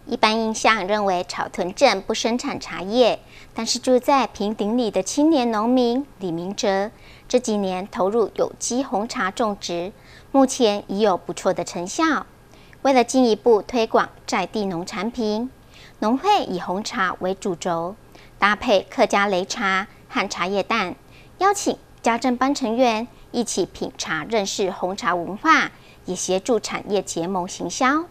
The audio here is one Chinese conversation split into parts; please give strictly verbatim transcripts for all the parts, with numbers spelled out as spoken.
一般印象认为草屯镇不生产茶叶，但是住在平顶里的青年农民李明哲这几年投入有机红茶种植，目前已有不错的成效。为了进一步推广在地农产品，农会以红茶为主轴，搭配客家擂茶和茶叶蛋，邀请家政班成员一起品茶认识红茶文化，也协助产业结盟行销。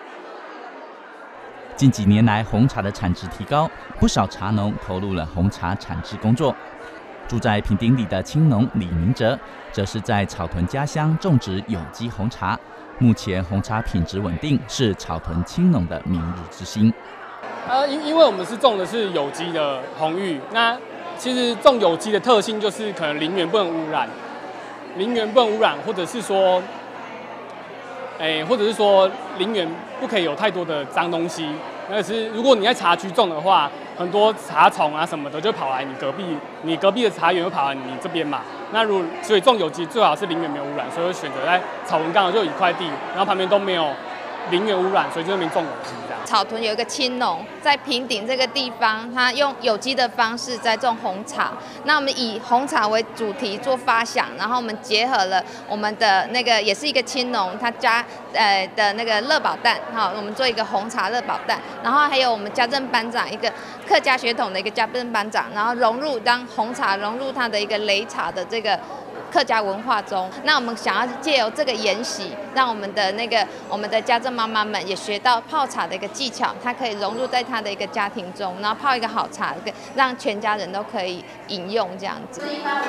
近几年来，红茶的产值提高，不少茶农投入了红茶产制工作。住在平顶里的青农李明哲，则是在草屯家乡种植有机红茶。目前红茶品质稳定，是草屯青农的明日之星。 呃，因因为我们是种的是有机的红玉，那其实种有机的特性就是可能林园不能污染，林园不能污染，或者是说，哎，或者是说林园不可以有太多的脏东西。但是如果你在茶区种的话，很多茶虫啊什么的就跑来你隔壁，你隔壁的茶园会跑来你这边嘛。那如所以种有机最好是林园没有污染，所以我选择在草屯刚好就有一块地，然后旁边都没有林园污染，所以就那边种有机这样。 草屯有一个青农，在平顶这个地方，他用有机的方式在种红茶。那我们以红茶为主题做发想，然后我们结合了我们的那个也是一个青农，他家呃的那个乐宝蛋，哈，我们做一个红茶乐宝蛋，然后还有我们家政班长一个客家血统的一个家政班长，然后融入当红茶融入他的一个擂茶的这个客家文化中。那我们想要借由这个研习，让我们的那个我们的家政妈妈们也学到泡茶的一个技巧，它可以融入在她的一个家庭中，然后泡一个好茶，让全家人都可以饮用这样子。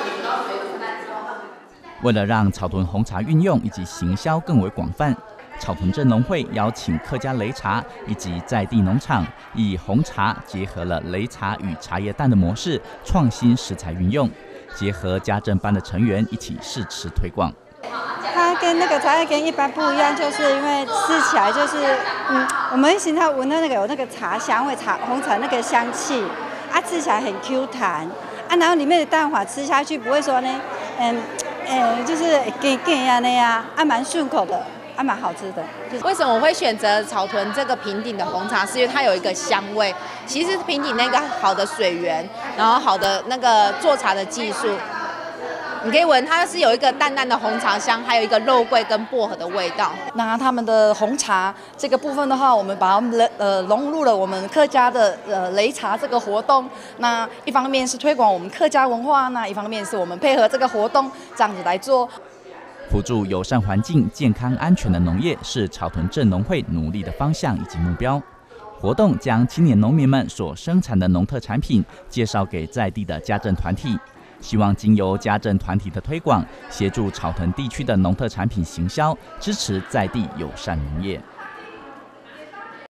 为了让草屯红茶运用以及行销更为广泛，草屯镇农会邀请客家擂茶以及在地农场，以红茶结合了擂茶与茶叶蛋的模式，创新食材运用，结合家政班的成员一起试吃推广。 它跟那个茶叶跟一般不一样，就是因为吃起来就是，嗯，我们现在闻到那个有那个茶香味，茶红茶那个香气，啊，吃起来很 Q 弹，啊，然后里面的蛋黄吃下去不会说呢，嗯，呃，就是给给呀那样，啊，蛮顺口的。还蛮好吃的。 为什么我会选择草屯这个平顶的红茶？是因为它有一个香味。其实平顶那个好的水源，然后好的那个做茶的技术，你可以闻它是有一个淡淡的红茶香，还有一个肉桂跟薄荷的味道。 那他们的红茶这个部分的话，我们把它们呃融入了我们客家的呃擂茶这个活动。那一方面是推广我们客家文化，那一方面是我们配合这个活动这样子来做。 辅助友善环境、健康安全的农业是草屯镇农会努力的方向以及目标。活动将青年农民们所生产的农特产品介绍给在地的家政团体，希望经由家政团体的推广，协助草屯地区的农特产品行销，支持在地友善农业。